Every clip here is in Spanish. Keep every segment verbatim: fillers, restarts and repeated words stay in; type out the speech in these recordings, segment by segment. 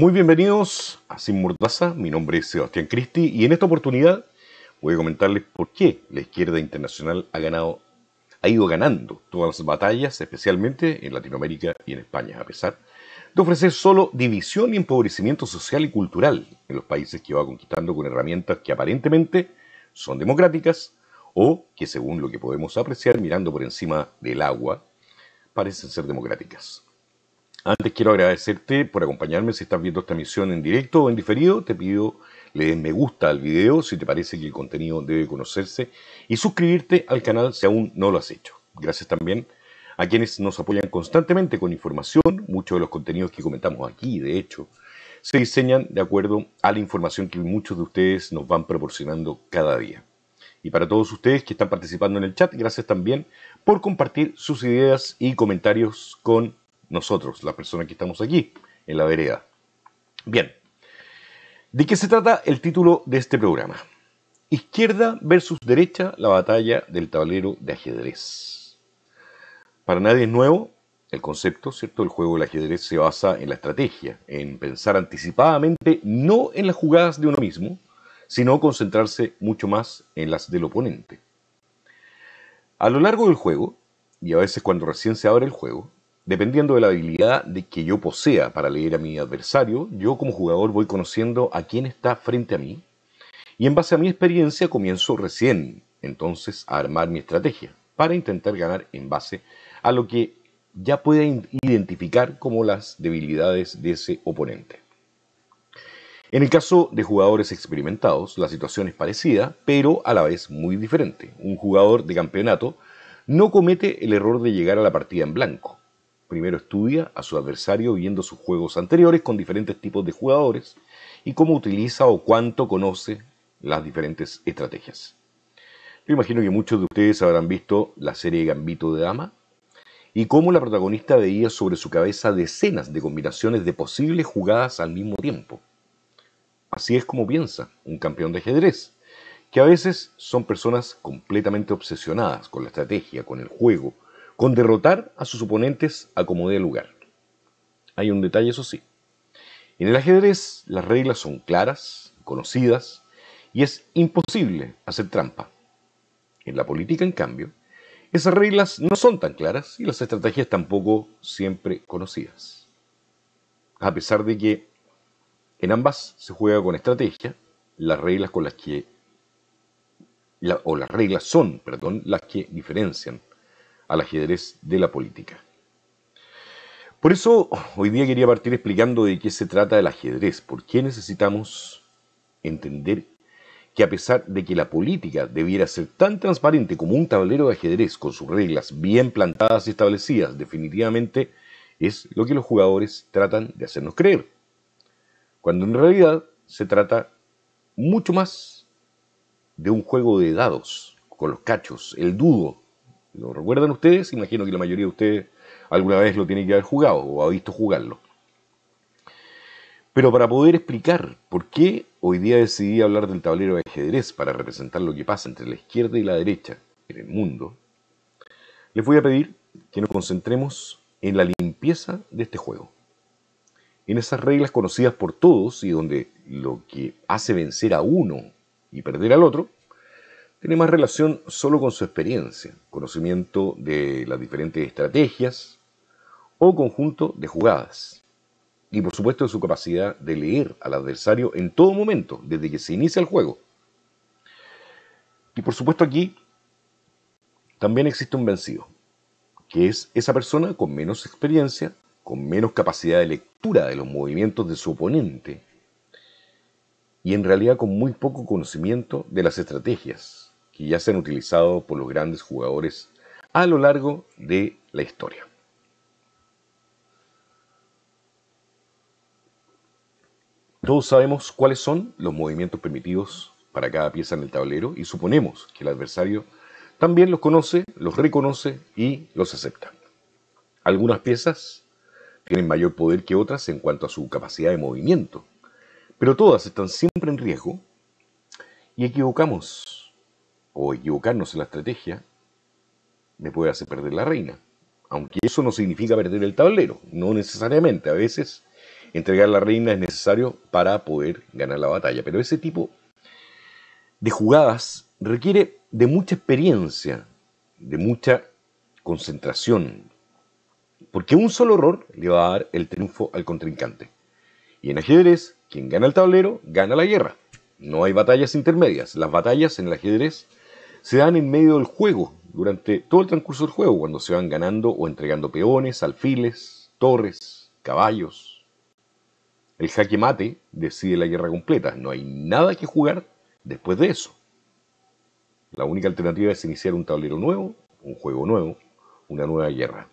Muy bienvenidos a Sin Mordaza, mi nombre es Sebastián Cristi y en esta oportunidad voy a comentarles por qué la izquierda internacional ha ganado, ha ido ganando todas las batallas, especialmente en Latinoamérica y en España, a pesar de ofrecer solo división y empobrecimiento social y cultural en los países que va conquistando con herramientas que aparentemente son democráticas o que, según lo que podemos apreciar mirando por encima del agua, parecen ser democráticas. Antes quiero agradecerte por acompañarme. Si estás viendo esta emisión en directo o en diferido, te pido le des me gusta al video si te parece que el contenido debe conocerse y suscribirte al canal si aún no lo has hecho. Gracias también a quienes nos apoyan constantemente con información. Muchos de los contenidos que comentamos aquí, de hecho, se diseñan de acuerdo a la información que muchos de ustedes nos van proporcionando cada día. Y para todos ustedes que están participando en el chat, gracias también por compartir sus ideas y comentarios con nosotros, las personas que estamos aquí, en la vereda. Bien, ¿de qué se trata el título de este programa? Izquierda versus derecha, la batalla del tablero de ajedrez. Para nadie es nuevo el concepto, ¿cierto? El juego del ajedrez se basa en la estrategia, en pensar anticipadamente, no en las jugadas de uno mismo, sino concentrarse mucho más en las del oponente. A lo largo del juego, y a veces cuando recién se abre el juego, dependiendo de la habilidad de que yo posea para leer a mi adversario, yo como jugador voy conociendo a quién está frente a mí y en base a mi experiencia comienzo recién entonces a armar mi estrategia para intentar ganar en base a lo que ya pueda identificar como las debilidades de ese oponente. En el caso de jugadores experimentados, la situación es parecida, pero a la vez muy diferente. Un jugador de campeonato no comete el error de llegar a la partida en blanco. Primero estudia a su adversario viendo sus juegos anteriores con diferentes tipos de jugadores y cómo utiliza o cuánto conoce las diferentes estrategias. Yo imagino que muchos de ustedes habrán visto la serie Gambito de Dama y cómo la protagonista veía sobre su cabeza decenas de combinaciones de posibles jugadas al mismo tiempo. Así es como piensa un campeón de ajedrez, que a veces son personas completamente obsesionadas con la estrategia, con el juego, con derrotar a sus oponentes a como dé lugar. Hay un detalle, eso sí. En el ajedrez las reglas son claras, conocidas, y es imposible hacer trampa. En la política, en cambio, esas reglas no son tan claras y las estrategias tampoco siempre conocidas. A pesar de que en ambas se juega con estrategia, las reglas con las que, la, o las reglas son, perdón, las que diferencian al ajedrez de la política. Por eso hoy día quería partir explicando de qué se trata el ajedrez, por qué necesitamos entender que a pesar de que la política debiera ser tan transparente como un tablero de ajedrez con sus reglas bien plantadas y establecidas, definitivamente es lo que los jugadores tratan de hacernos creer, cuando en realidad se trata mucho más de un juego de dados con los cachos, el dudo. ¿Lo recuerdan ustedes? Imagino que la mayoría de ustedes alguna vez lo tiene que haber jugado o ha visto jugarlo. Pero para poder explicar por qué hoy día decidí hablar del tablero de ajedrez para representar lo que pasa entre la izquierda y la derecha en el mundo, les voy a pedir que nos concentremos en la limpieza de este juego. En esas reglas conocidas por todos y donde lo que hace vencer a uno y perder al otro tiene más relación solo con su experiencia, conocimiento de las diferentes estrategias o conjunto de jugadas. Y por supuesto de su capacidad de leer al adversario en todo momento, desde que se inicia el juego. Y por supuesto aquí también existe un vencido, que es esa persona con menos experiencia, con menos capacidad de lectura de los movimientos de su oponente y en realidad con muy poco conocimiento de las estrategias que ya se han utilizado por los grandes jugadores a lo largo de la historia. Todos sabemos cuáles son los movimientos permitidos para cada pieza en el tablero y suponemos que el adversario también los conoce, los reconoce y los acepta. Algunas piezas tienen mayor poder que otras en cuanto a su capacidad de movimiento, pero todas están siempre en riesgo y equivocamos o equivocarnos en la estrategia me puede hacer perder la reina, aunque eso no significa perder el tablero, no necesariamente. A veces entregar la reina es necesario para poder ganar la batalla. Pero ese tipo de jugadas requiere de mucha experiencia, de mucha concentración, porque un solo error le va a dar el triunfo al contrincante. Y en ajedrez, quien gana el tablero, gana la guerra. No hay batallas intermedias. Las batallas en el ajedrez se dan en medio del juego, durante todo el transcurso del juego, cuando se van ganando o entregando peones, alfiles, torres, caballos. El jaque mate decide la guerra completa. No hay nada que jugar después de eso. La única alternativa es iniciar un tablero nuevo, un juego nuevo, una nueva guerra.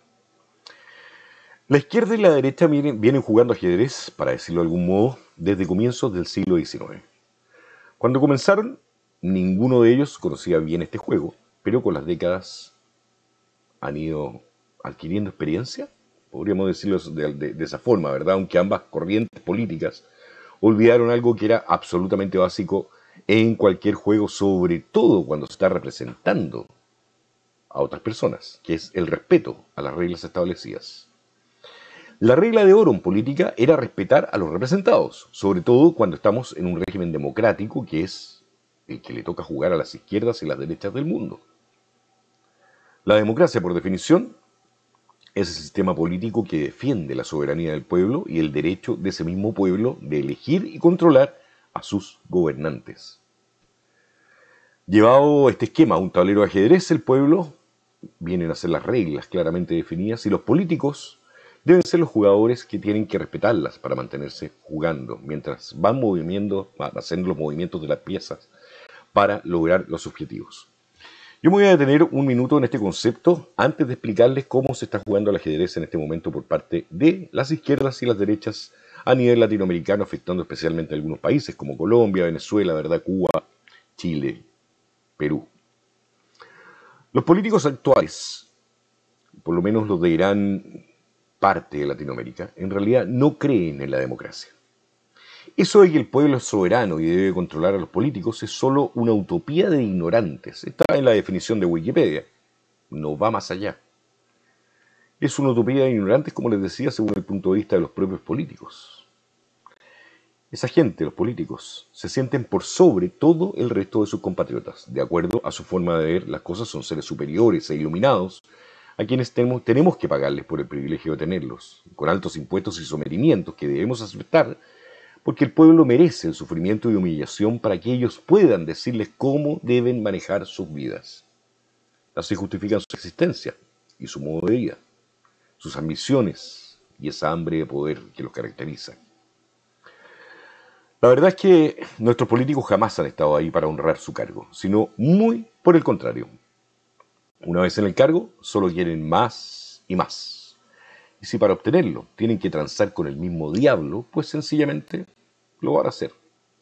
La izquierda y la derecha vienen, vienen jugando ajedrez, para decirlo de algún modo, desde comienzos del siglo diecinueve. Cuando comenzaron, ninguno de ellos conocía bien este juego, pero con las décadas han ido adquiriendo experiencia, podríamos decirlo de, de, de esa forma, ¿verdad? Aunque ambas corrientes políticas olvidaron algo que era absolutamente básico en cualquier juego, sobre todo cuando se está representando a otras personas, que es el respeto a las reglas establecidas. La regla de oro en política era respetar a los representados, sobre todo cuando estamos en un régimen democrático que es el que le toca jugar a las izquierdas y las derechas del mundo. La democracia, por definición, es el sistema político que defiende la soberanía del pueblo y el derecho de ese mismo pueblo de elegir y controlar a sus gobernantes. Llevado este esquema a un tablero de ajedrez, el pueblo vienen a ser las reglas claramente definidas y los políticos deben ser los jugadores que tienen que respetarlas para mantenerse jugando, mientras van moviendo, van haciendo los movimientos de las piezas para lograr los objetivos. Yo me voy a detener un minuto en este concepto antes de explicarles cómo se está jugando el ajedrez en este momento por parte de las izquierdas y las derechas a nivel latinoamericano, afectando especialmente a algunos países como Colombia, Venezuela, ¿verdad? Cuba, Chile, Perú. Los políticos actuales, por lo menos los de gran parte de Latinoamérica, en realidad no creen en la democracia. Eso de que el pueblo es soberano y debe controlar a los políticos es solo una utopía de ignorantes. Está en la definición de Wikipedia. No va más allá. Es una utopía de ignorantes, como les decía, según el punto de vista de los propios políticos. Esa gente, los políticos, se sienten por sobre todo el resto de sus compatriotas. De acuerdo a su forma de ver las cosas, son seres superiores e iluminados a quienes tenemos, tenemos que pagarles por el privilegio de tenerlos, con altos impuestos y sometimientos que debemos aceptar, porque el pueblo merece el sufrimiento y humillación para que ellos puedan decirles cómo deben manejar sus vidas. Así justifican su existencia y su modo de vida, sus ambiciones y esa hambre de poder que los caracteriza. La verdad es que nuestros políticos jamás han estado ahí para honrar su cargo, sino muy por el contrario. Una vez en el cargo, solo quieren más y más. Y si para obtenerlo tienen que transar con el mismo diablo, pues sencillamente lo van a hacer.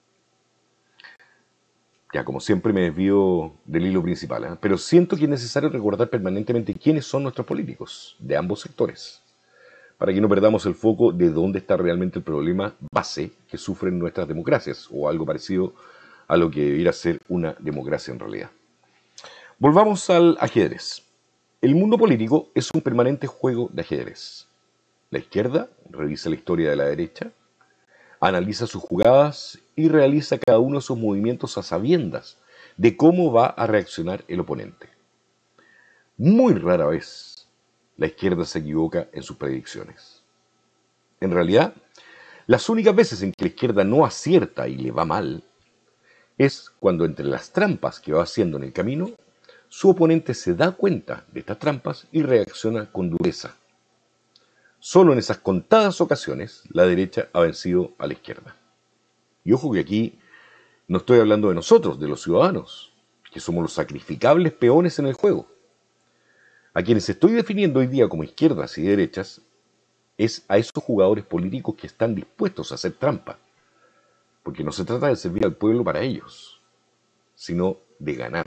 Ya, como siempre me desvío del hilo principal, ¿eh? Pero siento que es necesario recordar permanentemente quiénes son nuestros políticos, de ambos sectores, para que no perdamos el foco de dónde está realmente el problema base que sufren nuestras democracias, o algo parecido a lo que debiera ser una democracia en realidad. Volvamos al ajedrez. El mundo político es un permanente juego de ajedrez. La izquierda revisa la historia de la derecha, analiza sus jugadas y realiza cada uno de sus movimientos a sabiendas de cómo va a reaccionar el oponente. Muy rara vez la izquierda se equivoca en sus predicciones. En realidad, las únicas veces en que la izquierda no acierta y le va mal es cuando entre las trampas que va haciendo en el camino, su oponente se da cuenta de estas trampas y reacciona con dureza. Solo en esas contadas ocasiones la derecha ha vencido a la izquierda. Y ojo que aquí no estoy hablando de nosotros, de los ciudadanos, que somos los sacrificables peones en el juego. A quienes estoy definiendo hoy día como izquierdas y derechas es a esos jugadores políticos que están dispuestos a hacer trampa. Porque no se trata de servir al pueblo para ellos, sino de ganar.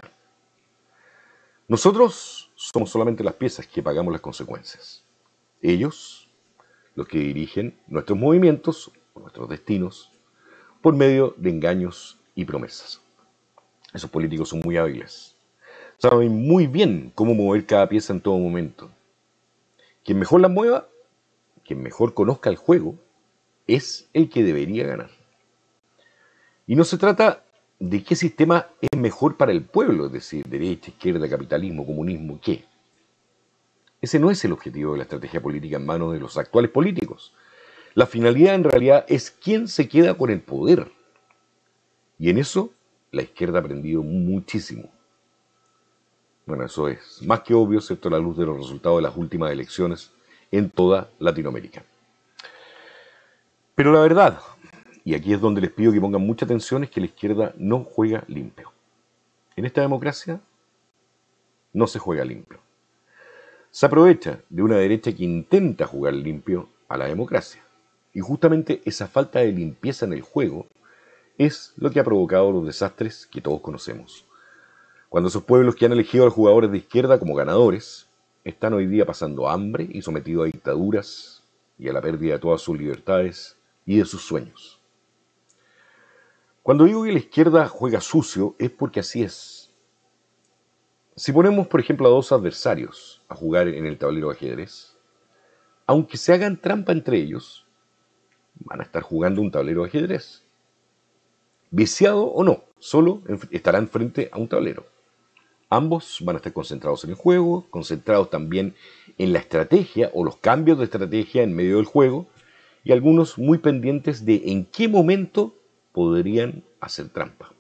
Nosotros somos solamente las piezas que pagamos las consecuencias. Ellos, los que dirigen nuestros movimientos, nuestros destinos, por medio de engaños y promesas. Esos políticos son muy hábiles. Saben muy bien cómo mover cada pieza en todo momento. Quien mejor la mueva, quien mejor conozca el juego, es el que debería ganar. Y no se trata de qué sistema es mejor para el pueblo, es decir, derecha, izquierda, capitalismo, comunismo, ¿qué? Ese no es el objetivo de la estrategia política en manos de los actuales políticos. La finalidad en realidad es quién se queda con el poder. Y en eso la izquierda ha aprendido muchísimo. Bueno, eso es más que obvio, ¿cierto?, a la luz de los resultados de las últimas elecciones en toda Latinoamérica. Pero la verdad, y aquí es donde les pido que pongan mucha atención, es que la izquierda no juega limpio. En esta democracia no se juega limpio. Se aprovecha de una derecha que intenta jugar limpio a la democracia. Y justamente esa falta de limpieza en el juego es lo que ha provocado los desastres que todos conocemos. Cuando esos pueblos que han elegido a los jugadores de izquierda como ganadores están hoy día pasando hambre y sometidos a dictaduras y a la pérdida de todas sus libertades y de sus sueños. Cuando digo que la izquierda juega sucio es porque así es. Si ponemos, por ejemplo, a dos adversarios a jugar en el tablero de ajedrez, aunque se hagan trampa entre ellos, van a estar jugando un tablero de ajedrez. Viciado o no, solo estarán frente a un tablero. Ambos van a estar concentrados en el juego, concentrados también en la estrategia o los cambios de estrategia en medio del juego, y algunos muy pendientes de en qué momento podrían hacer trampa.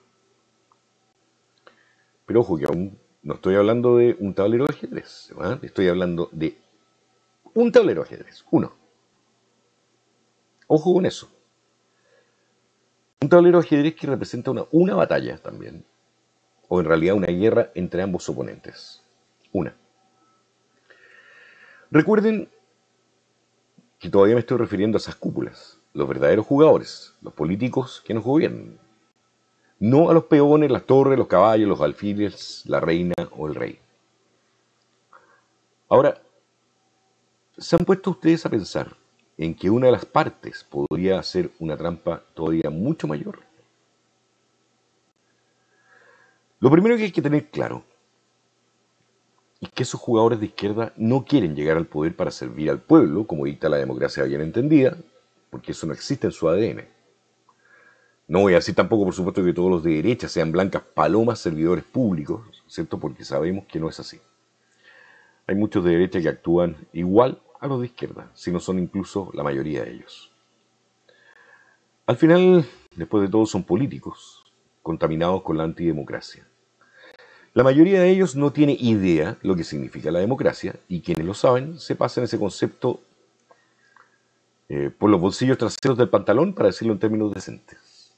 Pero ojo que aún no estoy hablando de un tablero de ajedrez, ¿verdad? Estoy hablando de un tablero de ajedrez, uno. Ojo con eso. Un tablero de ajedrez que representa una, una batalla también, o en realidad una guerra entre ambos oponentes. Una. Recuerden que todavía me estoy refiriendo a esas cúpulas, los verdaderos jugadores, los políticos que nos gobiernan. No a los peones, las torres, los caballos, los alfiles, la reina o el rey. Ahora, ¿se han puesto ustedes a pensar en que una de las partes podría hacer una trampa todavía mucho mayor? Lo primero que hay que tener claro es que esos jugadores de izquierda no quieren llegar al poder para servir al pueblo, como dicta la democracia bien entendida, porque eso no existe en su A D N. No voy a decir tampoco, por supuesto, que todos los de derecha sean blancas palomas servidores públicos, ¿cierto? Porque sabemos que no es así. Hay muchos de derecha que actúan igual a los de izquierda, si no son incluso la mayoría de ellos. Al final, después de todo, son políticos, contaminados con la antidemocracia. La mayoría de ellos no tiene idea lo que significa la democracia, y quienes lo saben se pasan ese concepto eh, por los bolsillos traseros del pantalón, para decirlo en términos decentes.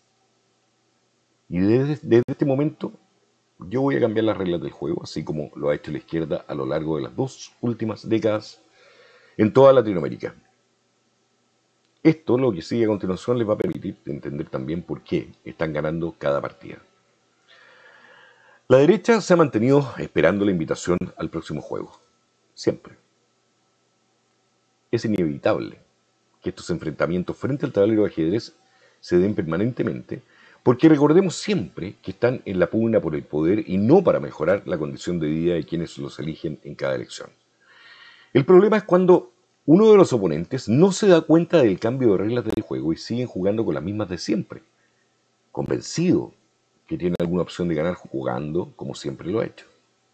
Y desde, desde este momento yo voy a cambiar las reglas del juego, así como lo ha hecho la izquierda a lo largo de las dos últimas décadas en toda Latinoamérica. Esto, lo que sigue a continuación, les va a permitir entender también por qué están ganando cada partida. La derecha se ha mantenido esperando la invitación al próximo juego. Siempre. Es inevitable que estos enfrentamientos frente al tablero de ajedrez se den permanentemente, porque recordemos siempre que están en la pugna por el poder y no para mejorar la condición de vida de quienes los eligen en cada elección. El problema es cuando uno de los oponentes no se da cuenta del cambio de reglas del juego y siguen jugando con las mismas de siempre, convencido que tiene alguna opción de ganar jugando como siempre lo ha hecho.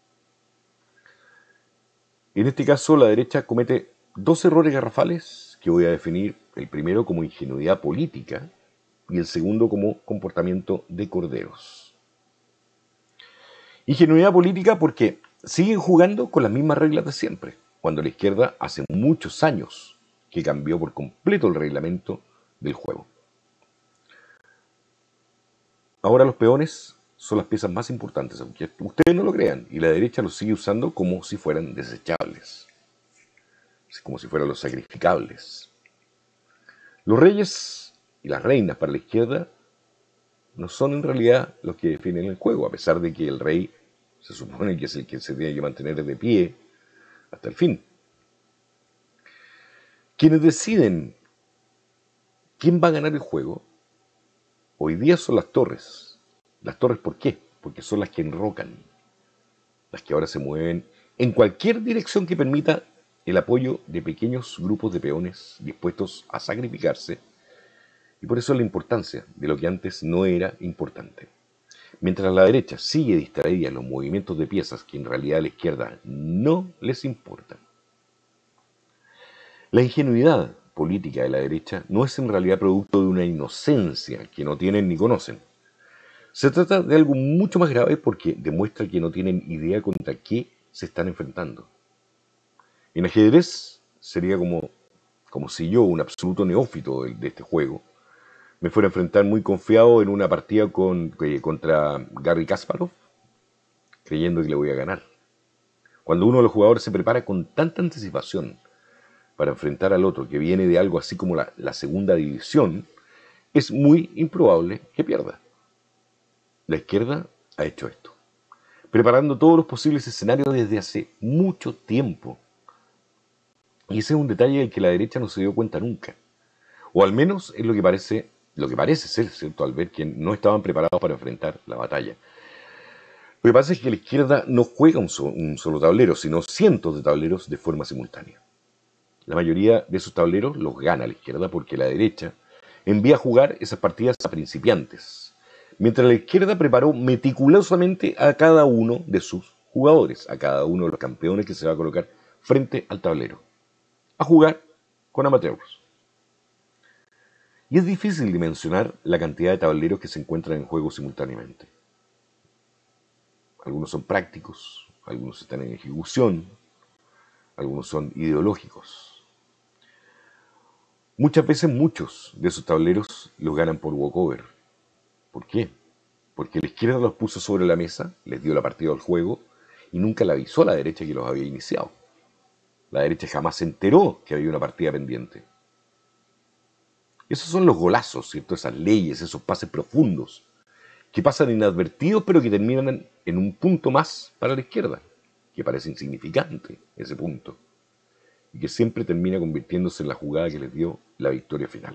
En este caso, la derecha comete dos errores garrafales que voy a definir, el primero como ingenuidad política y el segundo como comportamiento de corderos. Ingenuidad política porque siguen jugando con las mismas reglas de siempre, cuando la izquierda hace muchos años que cambió por completo el reglamento del juego. Ahora los peones son las piezas más importantes, aunque ustedes no lo crean, y la derecha los sigue usando como si fueran desechables, como si fueran los sacrificables. Los reyes y las reinas para la izquierda no son en realidad los que definen el juego, a pesar de que el rey se supone que es el que se tiene que mantener de pie hasta el fin. Quienes deciden quién va a ganar el juego hoy día son las torres. Las torres, ¿por qué? Porque son las que enrocan, las que ahora se mueven en cualquier dirección que permita el apoyo de pequeños grupos de peones dispuestos a sacrificarse Y por eso es la importancia de lo que antes no era importante. Mientras la derecha sigue distraída en los movimientos de piezas que en realidad a la izquierda no les importan. La ingenuidad política de la derecha no es en realidad producto de una inocencia que no tienen ni conocen. Se trata de algo mucho más grave porque demuestra que no tienen idea contra qué se están enfrentando. En ajedrez sería como, como si yo, un absoluto neófito de, de este juego, me fuera a enfrentar muy confiado en una partida con, eh, contra Garry Kasparov, creyendo que le voy a ganar. Cuando uno de los jugadores se prepara con tanta anticipación para enfrentar al otro que viene de algo así como la, la segunda división, es muy improbable que pierda. La izquierda ha hecho esto, preparando todos los posibles escenarios desde hace mucho tiempo. Y ese es un detalle del que la derecha no se dio cuenta nunca. O al menos es lo que parece, lo que parece ser, ¿cierto?, al ver que no estaban preparados para enfrentar la batalla. Lo que pasa es que la izquierda no juega un, so, un solo tablero, sino cientos de tableros de forma simultánea. La mayoría de esos tableros los gana la izquierda porque la derecha envía a jugar esas partidas a principiantes, mientras la izquierda preparó meticulosamente a cada uno de sus jugadores, a cada uno de los campeones que se va a colocar frente al tablero, a jugar con amateurs. Y es difícil dimensionar la cantidad de tableros que se encuentran en juego simultáneamente. Algunos son prácticos, algunos están en ejecución, algunos son ideológicos. Muchas veces muchos de esos tableros los ganan por walkover. ¿Por qué? Porque la izquierda los puso sobre la mesa, les dio la partida al juego y nunca le avisó a la derecha que los había iniciado. La derecha jamás se enteró que había una partida pendiente. Esos son los golazos, ¿cierto? Esas leyes, esos pases profundos, que pasan inadvertidos pero que terminan en un punto más para la izquierda, que parece insignificante ese punto, y que siempre termina convirtiéndose en la jugada que les dio la victoria final.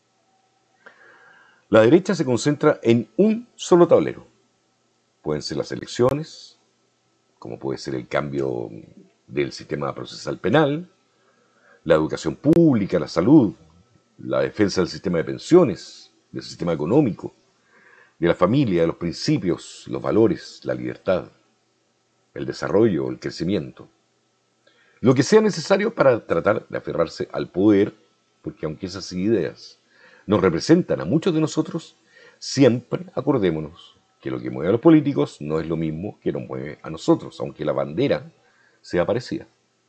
La derecha se concentra en un solo tablero. Pueden ser las elecciones, como puede ser el cambio del sistema procesal penal, la educación pública, la salud, la defensa del sistema de pensiones, del sistema económico, de la familia, de los principios, los valores, la libertad, el desarrollo, el crecimiento. Lo que sea necesario para tratar de aferrarse al poder, porque aunque esas ideas nos representan a muchos de nosotros, siempre acordémonos que lo que mueve a los políticos no es lo mismo que nos mueve a nosotros, aunque la bandera sea parecida.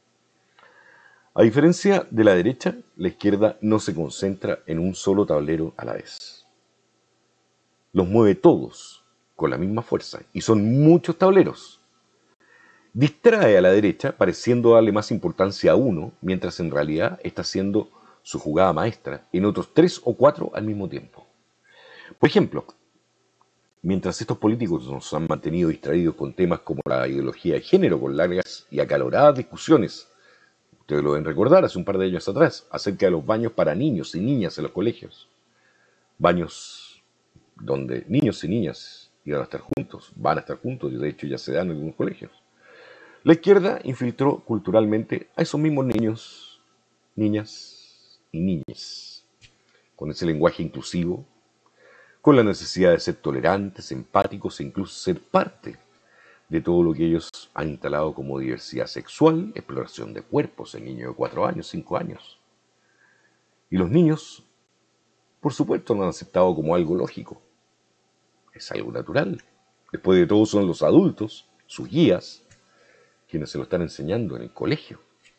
A diferencia de la derecha, la izquierda no se concentra en un solo tablero a la vez. Los mueve todos con la misma fuerza y son muchos tableros. Distrae a la derecha pareciendo darle más importancia a uno, mientras en realidad está haciendo su jugada maestra en otros tres o cuatro al mismo tiempo. Por ejemplo, mientras estos políticos nos han mantenido distraídos con temas como la ideología de género, con largas y acaloradas discusiones, ustedes lo deben recordar hace un par de años atrás, acerca de los baños para niños y niñas en los colegios. Baños donde niños y niñas iban a estar juntos, van a estar juntos, y de hecho ya se dan en algunos colegios. La izquierda infiltró culturalmente a esos mismos niños, niñas y niñas, con ese lenguaje inclusivo, con la necesidad de ser tolerantes, empáticos e incluso ser parte de todo lo que ellos han instalado como diversidad sexual, exploración de cuerpos en niños de cuatro años, cinco años. Y los niños, por supuesto, lo han aceptado como algo lógico. Es algo natural. Después de todo son los adultos, sus guías, quienes se lo están enseñando en el colegio.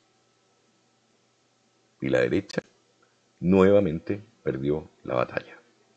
Y la derecha nuevamente perdió la batalla.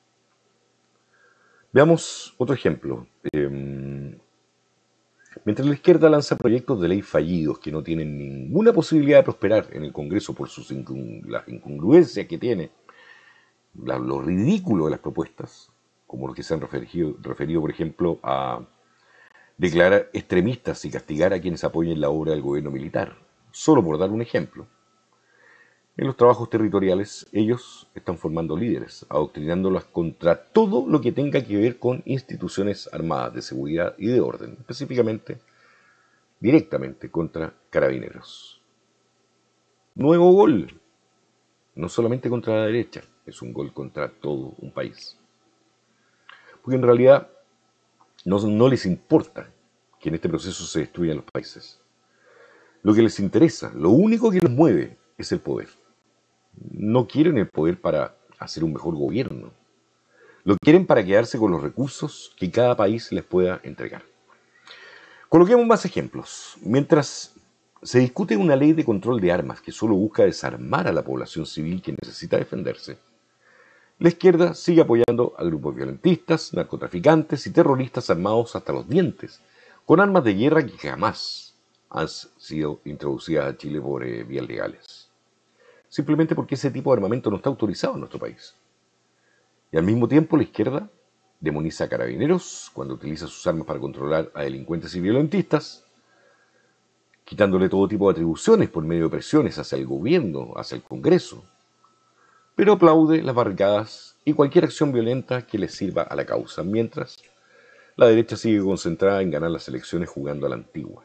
Veamos otro ejemplo. Eh, mientras la izquierda lanza proyectos de ley fallidos que no tienen ninguna posibilidad de prosperar en el Congreso por sus incongru las incongruencias que tiene, la, lo ridículo de las propuestas, como los que se han referido, referido por ejemplo, a declarar extremistas y castigar a quienes apoyen la obra del gobierno militar, solo por dar un ejemplo. En los trabajos territoriales, ellos están formando líderes, adoctrinándolas contra todo lo que tenga que ver con instituciones armadas de seguridad y de orden, específicamente, directamente contra carabineros. Nuevo gol, no solamente contra la derecha, es un gol contra todo un país. Porque en realidad no, no les importa que en este proceso se destruyan los países. Lo que les interesa, lo único que los mueve es el poder. No quieren el poder para hacer un mejor gobierno. Lo quieren para quedarse con los recursos que cada país les pueda entregar. Coloquemos más ejemplos. Mientras se discute una ley de control de armas que solo busca desarmar a la población civil que necesita defenderse, la izquierda sigue apoyando a grupos violentistas, narcotraficantes y terroristas armados hasta los dientes, con armas de guerra que jamás han sido introducidas a Chile por eh, vías legales. Simplemente porque ese tipo de armamento no está autorizado en nuestro país. Y al mismo tiempo la izquierda demoniza a carabineros cuando utiliza sus armas para controlar a delincuentes y violentistas, quitándole todo tipo de atribuciones por medio de presiones hacia el gobierno, hacia el Congreso, pero aplaude las barricadas y cualquier acción violenta que le sirva a la causa, mientras la derecha sigue concentrada en ganar las elecciones jugando a la antigua.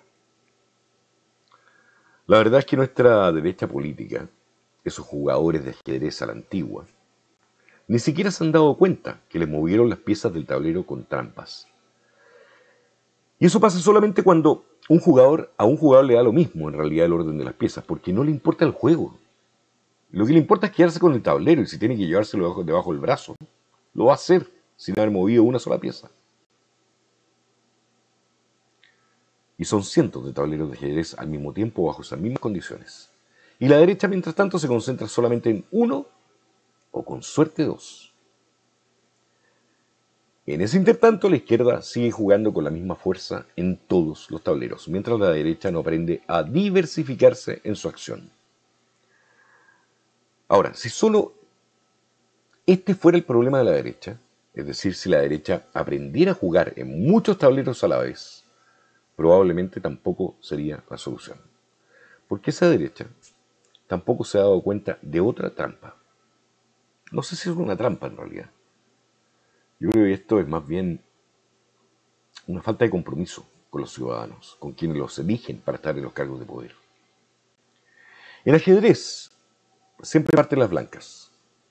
La verdad es que nuestra derecha política, esos jugadores de ajedrez a la antigua, ni siquiera se han dado cuenta que les movieron las piezas del tablero con trampas. Y eso pasa solamente cuando un jugador a un jugador le da lo mismo en realidad el orden de las piezas, porque no le importa el juego. Lo que le importa es quedarse con el tablero y si tiene que llevárselo debajo, debajo del brazo, lo va a hacer sin haber movido una sola pieza. Y son cientos de tableros de ajedrez al mismo tiempo bajo esas mismas condiciones. Y la derecha, mientras tanto, se concentra solamente en uno o con suerte dos. En ese intertanto, la izquierda sigue jugando con la misma fuerza en todos los tableros, mientras la derecha no aprende a diversificarse en su acción. Ahora, si solo este fuera el problema de la derecha, es decir, si la derecha aprendiera a jugar en muchos tableros a la vez, probablemente tampoco sería la solución. Porque esa derecha tampoco se ha dado cuenta de otra trampa. No sé si es una trampa en realidad. Yo creo que esto es más bien una falta de compromiso con los ciudadanos, con quienes los eligen para estar en los cargos de poder. En ajedrez siempre parten las blancas.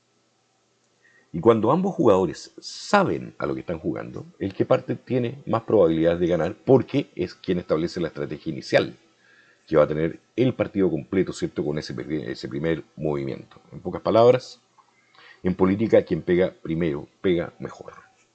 Y cuando ambos jugadores saben a lo que están jugando, el que parte tiene más probabilidades de ganar porque es quien establece la estrategia inicial, que va a tener el partido completo, ¿cierto?, con ese, ese primer movimiento. En pocas palabras, en política quien pega primero, pega mejor.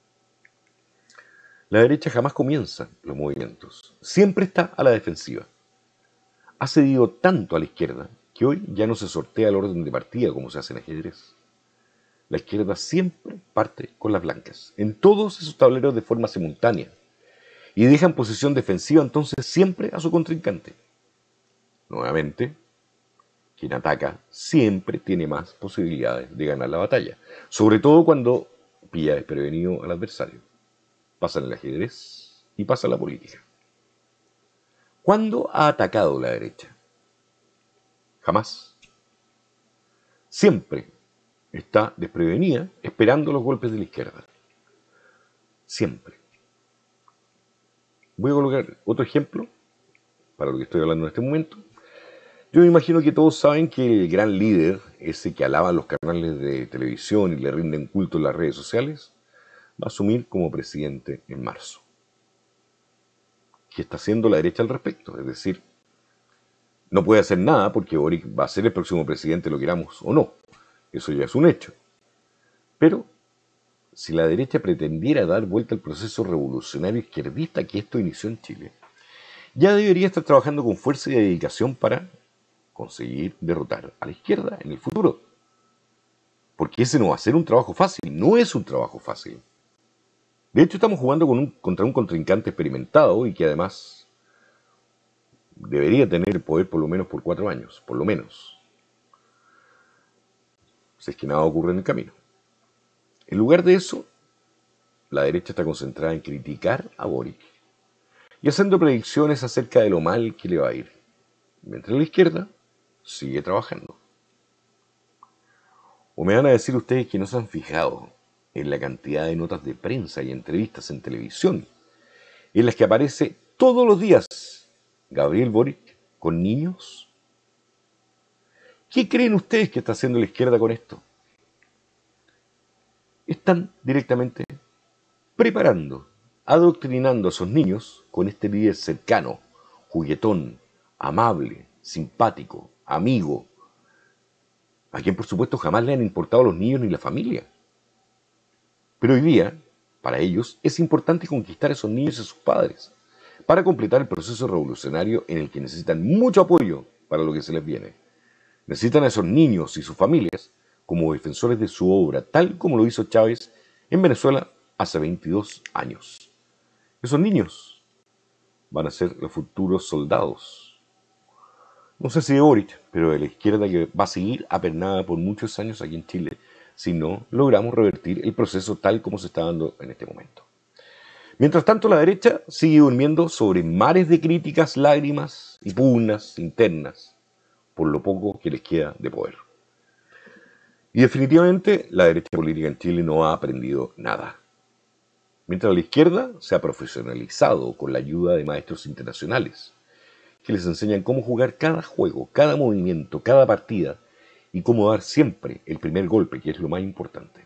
La derecha jamás comienza los movimientos, siempre está a la defensiva. Ha cedido tanto a la izquierda que hoy ya no se sortea el orden de partida como se hace en ajedrez. La izquierda siempre parte con las blancas, en todos esos tableros de forma simultánea, y deja en posición defensiva entonces siempre a su contrincante. Nuevamente, quien ataca siempre tiene más posibilidades de ganar la batalla, sobre todo cuando pilla desprevenido al adversario. Pasa en el ajedrez y pasa en la política. ¿Cuándo ha atacado la derecha? Jamás. Siempre está desprevenida esperando los golpes de la izquierda. Siempre. Voy a colocar otro ejemplo para lo que estoy hablando en este momento. Yo me imagino que todos saben que el gran líder, ese que alaban los canales de televisión y le rinden culto en las redes sociales, va a asumir como presidente en marzo. ¿Qué está haciendo la derecha al respecto? Es decir, no puede hacer nada porque Boric va a ser el próximo presidente, lo queramos o no. Eso ya es un hecho. Pero, si la derecha pretendiera dar vuelta al proceso revolucionario izquierdista que esto inició en Chile, ya debería estar trabajando con fuerza y dedicación para conseguir derrotar a la izquierda en el futuro. Porque ese no va a ser un trabajo fácil, no es un trabajo fácil. De hecho, estamos jugando con un, contra un contrincante experimentado y que además debería tener el poder por lo menos por cuatro años, por lo menos. Si es que nada ocurre en el camino. En lugar de eso, la derecha está concentrada en criticar a Boric y haciendo predicciones acerca de lo mal que le va a ir, mientras la izquierda sigue trabajando. O me van a decir ustedes que no se han fijado en la cantidad de notas de prensa y entrevistas en televisión en las que aparece todos los días Gabriel Boric con niños. ¿Qué creen ustedes que está haciendo la izquierda con esto? están directamente preparando, adoctrinando a esos niños con este líder cercano, juguetón, amable, simpático, amigo, a quien por supuesto jamás le han importado los niños ni la familia. Pero hoy día, para ellos, es importante conquistar a esos niños y a sus padres, para completar el proceso revolucionario en el que necesitan mucho apoyo para lo que se les viene. Necesitan a esos niños y sus familias como defensores de su obra, tal como lo hizo Chávez en Venezuela hace veintidós años. Esos niños van a ser los futuros soldados. No sé si de Boric, pero de la izquierda, que va a seguir apernada por muchos años aquí en Chile si no logramos revertir el proceso tal como se está dando en este momento. Mientras tanto, la derecha sigue durmiendo sobre mares de críticas, lágrimas y pugnas internas por lo poco que les queda de poder. Y definitivamente la derecha política en Chile no ha aprendido nada. Mientras la izquierda se ha profesionalizado con la ayuda de maestros internacionales, que les enseñan cómo jugar cada juego, cada movimiento, cada partida, y cómo dar siempre el primer golpe, que es lo más importante.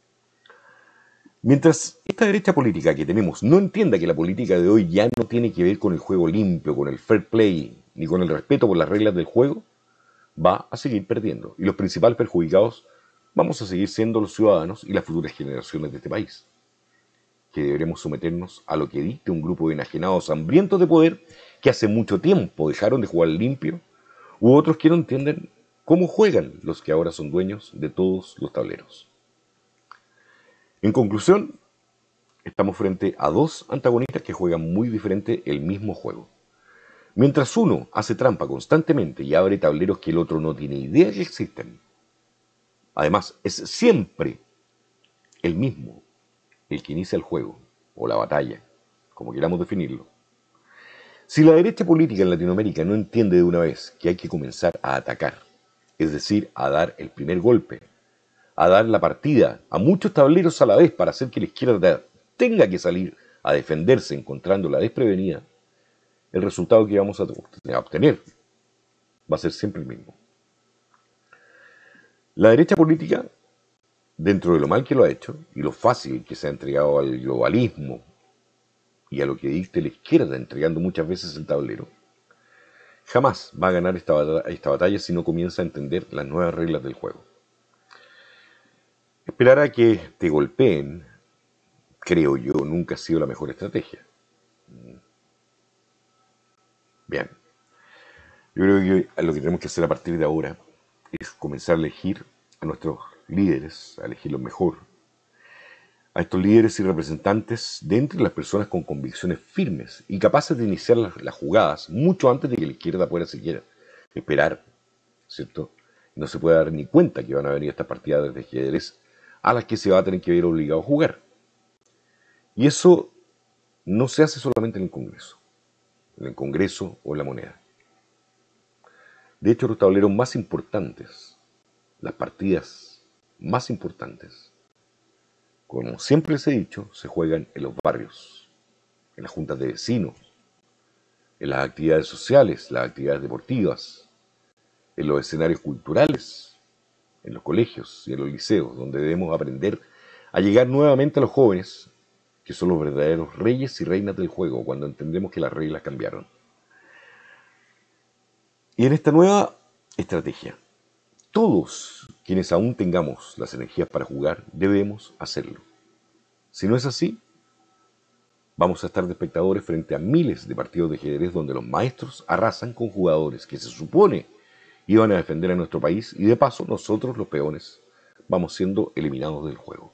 Mientras esta derecha política que tenemos no entienda que la política de hoy ya no tiene que ver con el juego limpio, con el fair play, ni con el respeto por las reglas del juego, va a seguir perdiendo. Y los principales perjudicados vamos a seguir siendo los ciudadanos y las futuras generaciones de este país, que deberemos someternos a lo que dicte un grupo de enajenados hambrientos de poder que hace mucho tiempo dejaron de jugar limpio, u otros que no entienden cómo juegan los que ahora son dueños de todos los tableros. En conclusión, estamos frente a dos antagonistas que juegan muy diferente el mismo juego. Mientras uno hace trampa constantemente y abre tableros que el otro no tiene idea que existen, además es siempre el mismo el que inicia el juego, o la batalla, como queramos definirlo. Si la derecha política en Latinoamérica no entiende de una vez que hay que comenzar a atacar, es decir, a dar el primer golpe, a dar la partida a muchos tableros a la vez para hacer que la izquierda tenga que salir a defenderse encontrando la desprevenida, el resultado que vamos a obtener va a ser siempre el mismo. La derecha política, dentro de lo mal que lo ha hecho y lo fácil que se ha entregado al globalismo y a lo que dicte la izquierda entregando muchas veces el tablero, jamás va a ganar esta batalla, esta batalla si no comienza a entender las nuevas reglas del juego. Esperar a que te golpeen, creo yo, nunca ha sido la mejor estrategia. Bien, yo creo que lo que tenemos que hacer a partir de ahora es comenzar a elegir a nuestros líderes, a elegir lo mejor, a estos líderes y representantes de entre las personas con convicciones firmes y capaces de iniciar las, las jugadas mucho antes de que la izquierda pueda siquiera esperar, ¿cierto? No se puede dar ni cuenta que van a venir estas partidas de ajedrez a las que se va a tener que ver obligado a jugar. Y eso no se hace solamente en el Congreso, en el Congreso o en la moneda. De hecho, los tableros más importantes, las partidas más importantes, como siempre les he dicho, se juegan en los barrios, en las juntas de vecinos, en las actividades sociales, las actividades deportivas, en los escenarios culturales, en los colegios y en los liceos, donde debemos aprender a llegar nuevamente a los jóvenes, que son los verdaderos reyes y reinas del juego, cuando entendemos que las reglas cambiaron. Y en esta nueva estrategia, todos quienes aún tengamos las energías para jugar, debemos hacerlo. Si no es así, vamos a estar de espectadores frente a miles de partidos de ajedrez donde los maestros arrasan con jugadores que se supone iban a defender a nuestro país y de paso nosotros, los peones, vamos siendo eliminados del juego.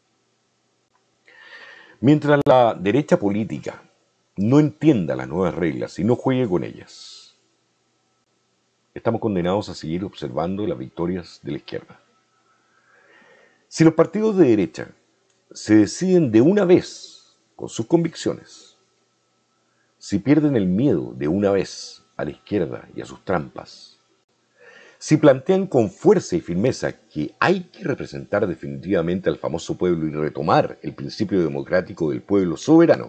Mientras la derecha política no entienda las nuevas reglas y no juegue con ellas, estamos condenados a seguir observando las victorias de la izquierda. Si los partidos de derecha se deciden de una vez con sus convicciones, si pierden el miedo de una vez a la izquierda y a sus trampas, si plantean con fuerza y firmeza que hay que representar definitivamente al famoso pueblo y retomar el principio democrático del pueblo soberano,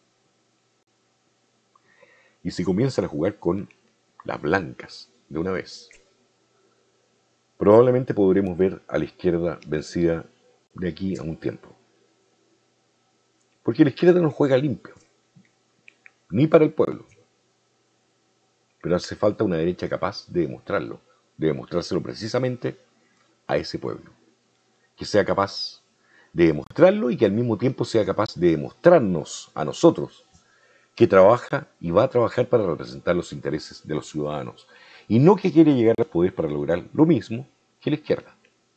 y si comienzan a jugar con las blancas de una vez, probablemente podremos ver a la izquierda vencida de aquí a un tiempo. Porque la izquierda no juega limpio, ni para el pueblo. Pero hace falta una derecha capaz de demostrarlo, de demostrárselo precisamente a ese pueblo. Que sea capaz de demostrarlo y que al mismo tiempo sea capaz de demostrarnos a nosotros que trabaja y va a trabajar para representar los intereses de los ciudadanos y no que quiere llegar al poder para lograr lo mismo que la izquierda.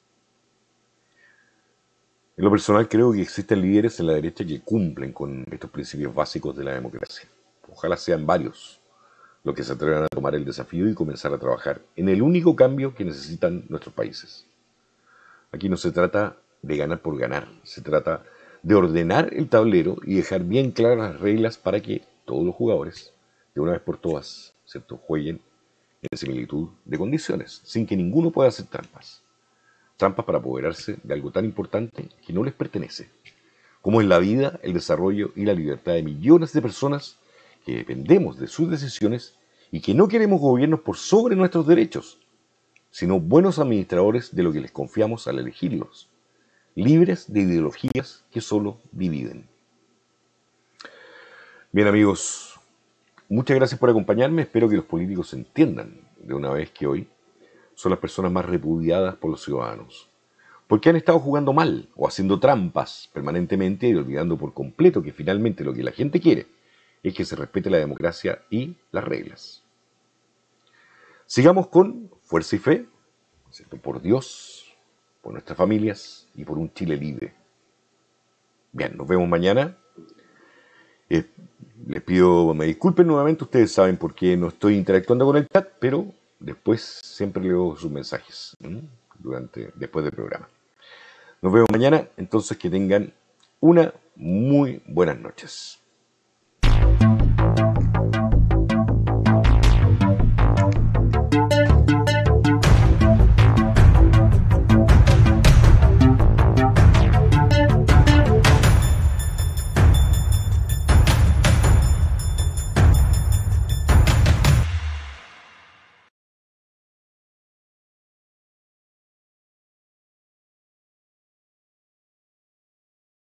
En lo personal creo que existen líderes en la derecha que cumplen con estos principios básicos de la democracia. Ojalá sean varios los que se atrevan a tomar el desafío y comenzar a trabajar en el único cambio que necesitan nuestros países. Aquí no se trata de ganar por ganar, se trata de ordenar el tablero y dejar bien claras las reglas para que todos los jugadores, de una vez por todas, ¿cierto?, jueguen en similitud de condiciones, sin que ninguno pueda hacer trampas. Trampas para apoderarse de algo tan importante que no les pertenece, como es la vida, el desarrollo y la libertad de millones de personas que dependemos de sus decisiones y que no queremos gobiernos por sobre nuestros derechos, sino buenos administradores de lo que les confiamos al elegirlos, libres de ideologías que solo dividen. Bien, amigos, muchas gracias por acompañarme. Espero que los políticos entiendan de una vez que hoy son las personas más repudiadas por los ciudadanos, porque han estado jugando mal o haciendo trampas permanentemente y olvidando por completo que finalmente lo que la gente quiere es que se respete la democracia y las reglas. Sigamos con fuerza y fe, ¿cierto?, por Dios, por nuestras familias y por un Chile libre. Bien, nos vemos mañana. Eh, les pido, me disculpen nuevamente, ustedes saben por qué no estoy interactuando con el chat, pero después siempre leo sus mensajes ¿sí? durante, después del programa. Nos vemos mañana, entonces que tengan una muy buenas noches.